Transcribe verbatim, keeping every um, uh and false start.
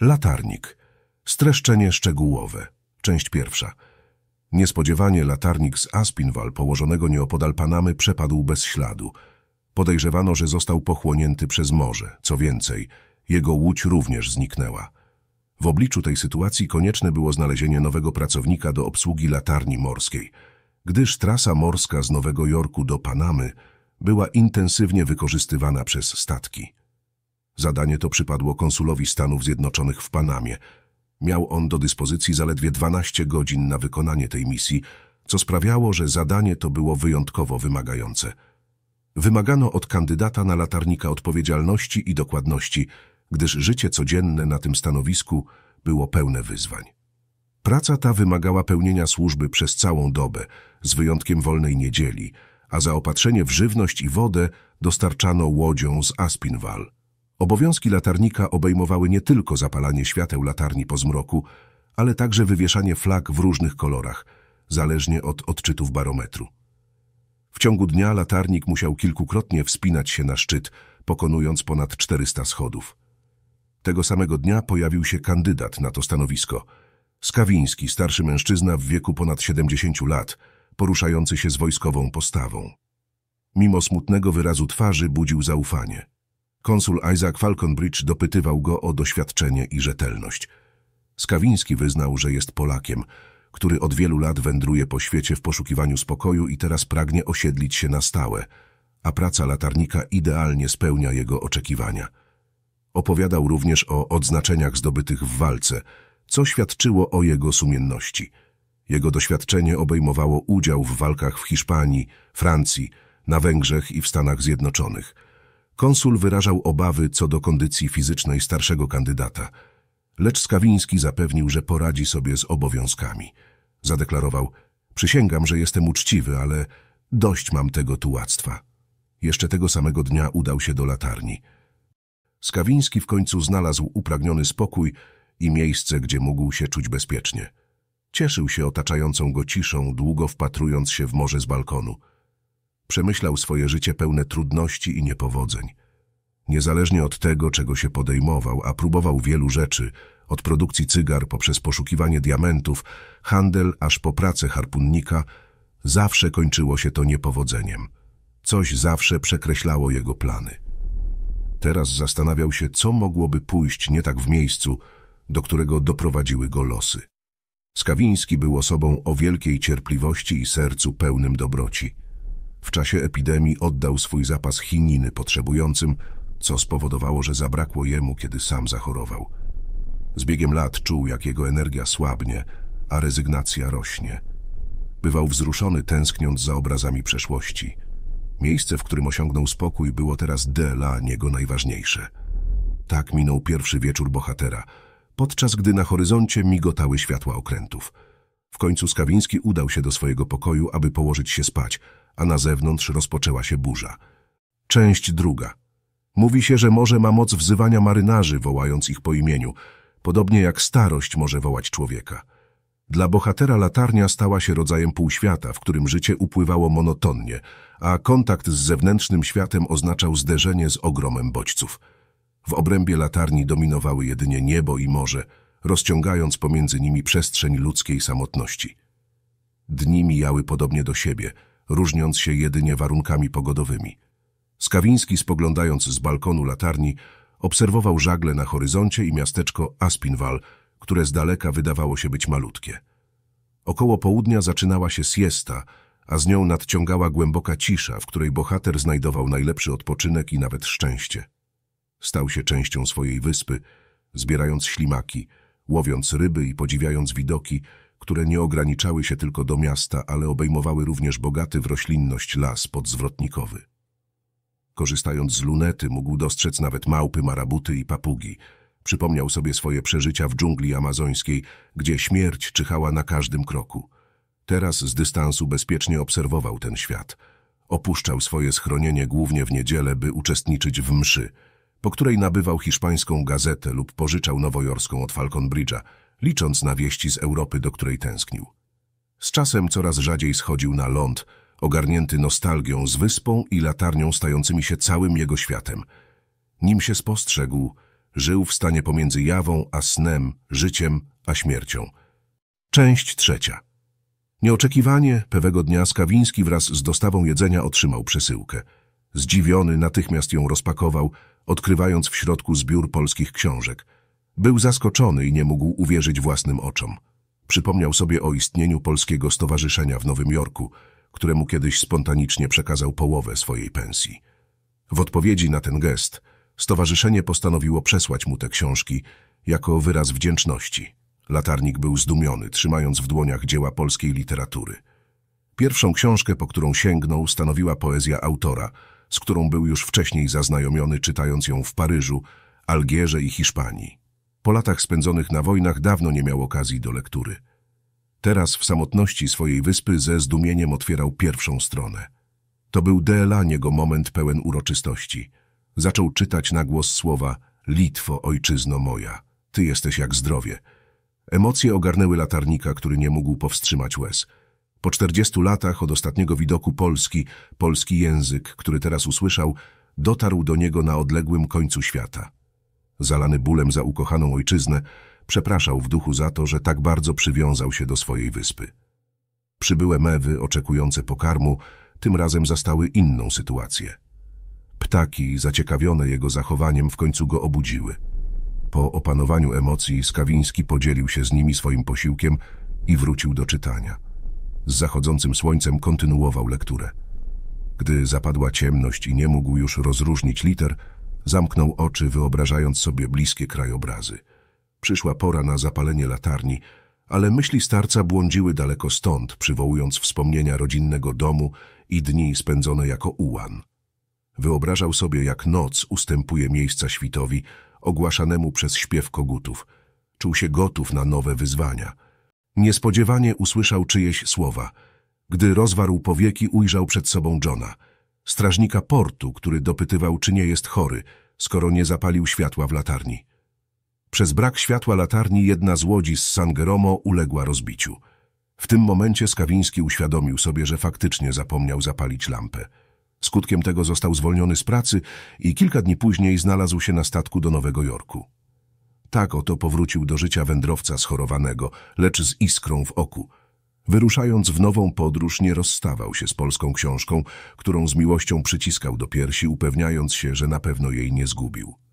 Latarnik. Streszczenie szczegółowe. Część pierwsza. Niespodziewanie latarnik z Aspinwall, położonego nieopodal Panamy, przepadł bez śladu. Podejrzewano, że został pochłonięty przez morze. Co więcej, jego łódź również zniknęła. W obliczu tej sytuacji konieczne było znalezienie nowego pracownika do obsługi latarni morskiej, gdyż trasa morska z Nowego Jorku do Panamy była intensywnie wykorzystywana przez statki. Zadanie to przypadło konsulowi Stanów Zjednoczonych w Panamie. Miał on do dyspozycji zaledwie dwanaście godzin na wykonanie tej misji, co sprawiało, że zadanie to było wyjątkowo wymagające. Wymagano od kandydata na latarnika odpowiedzialności i dokładności, gdyż życie codzienne na tym stanowisku było pełne wyzwań. Praca ta wymagała pełnienia służby przez całą dobę, z wyjątkiem wolnej niedzieli, a zaopatrzenie w żywność i wodę dostarczano łodzią z Aspinwall. Obowiązki latarnika obejmowały nie tylko zapalanie świateł latarni po zmroku, ale także wywieszanie flag w różnych kolorach, zależnie od odczytów barometru. W ciągu dnia latarnik musiał kilkukrotnie wspinać się na szczyt, pokonując ponad czterysta schodów. Tego samego dnia pojawił się kandydat na to stanowisko. Skawiński, starszy mężczyzna w wieku ponad siedemdziesięciu lat, poruszający się z wojskową postawą. Mimo smutnego wyrazu twarzy budził zaufanie. Konsul Isaac Falconbridge dopytywał go o doświadczenie i rzetelność. Skawiński wyznał, że jest Polakiem, który od wielu lat wędruje po świecie w poszukiwaniu spokoju i teraz pragnie osiedlić się na stałe, a praca latarnika idealnie spełnia jego oczekiwania. Opowiadał również o odznaczeniach zdobytych w walce, co świadczyło o jego sumienności. Jego doświadczenie obejmowało udział w walkach w Hiszpanii, Francji, na Węgrzech i w Stanach Zjednoczonych. Konsul wyrażał obawy co do kondycji fizycznej starszego kandydata, lecz Skawiński zapewnił, że poradzi sobie z obowiązkami. Zadeklarował: przysięgam, że jestem uczciwy, ale dość mam tego tułactwa. Jeszcze tego samego dnia udał się do latarni. Skawiński w końcu znalazł upragniony spokój i miejsce, gdzie mógł się czuć bezpiecznie. Cieszył się otaczającą go ciszą, długo wpatrując się w morze z balkonu. Przemyślał swoje życie pełne trudności i niepowodzeń. Niezależnie od tego, czego się podejmował, a próbował wielu rzeczy, od produkcji cygar poprzez poszukiwanie diamentów, handel aż po pracę harpunnika, zawsze kończyło się to niepowodzeniem. Coś zawsze przekreślało jego plany. Teraz zastanawiał się, co mogłoby pójść nie tak w miejscu, do którego doprowadziły go losy. Skawiński był osobą o wielkiej cierpliwości i sercu pełnym dobroci. W czasie epidemii oddał swój zapas chininy potrzebującym, co spowodowało, że zabrakło jemu, kiedy sam zachorował. Z biegiem lat czuł, jak jego energia słabnie, a rezygnacja rośnie. Bywał wzruszony, tęskniąc za obrazami przeszłości. Miejsce, w którym osiągnął spokój, było teraz dla niego najważniejsze. Tak minął pierwszy wieczór bohatera, podczas gdy na horyzoncie migotały światła okrętów. W końcu Skawiński udał się do swojego pokoju, aby położyć się spać, a na zewnątrz rozpoczęła się burza. Część druga. Mówi się, że morze ma moc wzywania marynarzy, wołając ich po imieniu, podobnie jak starość może wołać człowieka. Dla bohatera latarnia stała się rodzajem półświata, w którym życie upływało monotonnie, a kontakt z zewnętrznym światem oznaczał zderzenie z ogromem bodźców. W obrębie latarni dominowały jedynie niebo i morze, rozciągając pomiędzy nimi przestrzeń ludzkiej samotności. Dni mijały podobnie do siebie, różniąc się jedynie warunkami pogodowymi. Skawiński, spoglądając z balkonu latarni, obserwował żagle na horyzoncie i miasteczko Aspinwall, które z daleka wydawało się być malutkie. Około południa zaczynała się siesta, a z nią nadciągała głęboka cisza, w której bohater znajdował najlepszy odpoczynek i nawet szczęście. Stał się częścią swojej wyspy, zbierając ślimaki, łowiąc ryby i podziwiając widoki, które nie ograniczały się tylko do miasta, ale obejmowały również bogaty w roślinność las podzwrotnikowy. Korzystając z lunety, mógł dostrzec nawet małpy, marabuty i papugi. Przypomniał sobie swoje przeżycia w dżungli amazońskiej, gdzie śmierć czyhała na każdym kroku. Teraz z dystansu bezpiecznie obserwował ten świat. Opuszczał swoje schronienie głównie w niedzielę, by uczestniczyć w mszy, po której nabywał hiszpańską gazetę lub pożyczał nowojorską od Falconbridge'a, licząc na wieści z Europy, do której tęsknił. Z czasem coraz rzadziej schodził na ląd, ogarnięty nostalgią z wyspą i latarnią stającymi się całym jego światem. Nim się spostrzegł, Żył w stanie pomiędzy jawą a snem, życiem a śmiercią. Część trzecia. Nieoczekiwanie pewnego dnia Skawiński wraz z dostawą jedzenia otrzymał przesyłkę. Zdziwiony natychmiast ją rozpakował, odkrywając w środku zbiór polskich książek. Był zaskoczony i nie mógł uwierzyć własnym oczom. Przypomniał sobie o istnieniu polskiego stowarzyszenia w Nowym Jorku, któremu kiedyś spontanicznie przekazał połowę swojej pensji. W odpowiedzi na ten gest stowarzyszenie postanowiło przesłać mu te książki jako wyraz wdzięczności. Latarnik był zdumiony, trzymając w dłoniach dzieła polskiej literatury. Pierwszą książkę, po którą sięgnął, stanowiła poezja autora, z którą był już wcześniej zaznajomiony, czytając ją w Paryżu, Algierze i Hiszpanii. Po latach spędzonych na wojnach dawno nie miał okazji do lektury. Teraz w samotności swojej wyspy ze zdumieniem otwierał pierwszą stronę. To był dla niego moment pełen uroczystości. Zaczął czytać na głos słowa: Litwo, ojczyzno moja, ty jesteś jak zdrowie. Emocje ogarnęły latarnika, który nie mógł powstrzymać łez. Po czterdziestu latach od ostatniego widoku Polski, polski język, który teraz usłyszał, dotarł do niego na odległym końcu świata. Zalany bólem za ukochaną ojczyznę, przepraszał w duchu za to, że tak bardzo przywiązał się do swojej wyspy. Przybyłe mewy, oczekujące pokarmu, tym razem zastały inną sytuację. Ptaki, zaciekawione jego zachowaniem, w końcu go obudziły. Po opanowaniu emocji Skawiński podzielił się z nimi swoim posiłkiem i wrócił do czytania. Z zachodzącym słońcem kontynuował lekturę. Gdy zapadła ciemność i nie mógł już rozróżnić liter, zamknął oczy, wyobrażając sobie bliskie krajobrazy. Przyszła pora na zapalenie latarni, ale myśli starca błądziły daleko stąd, przywołując wspomnienia rodzinnego domu i dni spędzone jako ułan. Wyobrażał sobie, jak noc ustępuje miejsca świtowi, ogłaszanemu przez śpiew kogutów. Czuł się gotów na nowe wyzwania. Niespodziewanie usłyszał czyjeś słowa. Gdy rozwarł powieki, ujrzał przed sobą Johna, strażnika portu, który dopytywał, czy nie jest chory, skoro nie zapalił światła w latarni. Przez brak światła latarni jedna z łodzi z San Geromo uległa rozbiciu. W tym momencie Skawiński uświadomił sobie, że faktycznie zapomniał zapalić lampę. Skutkiem tego został zwolniony z pracy i kilka dni później znalazł się na statku do Nowego Jorku. Tak oto powrócił do życia wędrowca schorowanego, lecz z iskrą w oku. Wyruszając w nową podróż, nie rozstawał się z polską książką, którą z miłością przyciskał do piersi, upewniając się, że na pewno jej nie zgubił.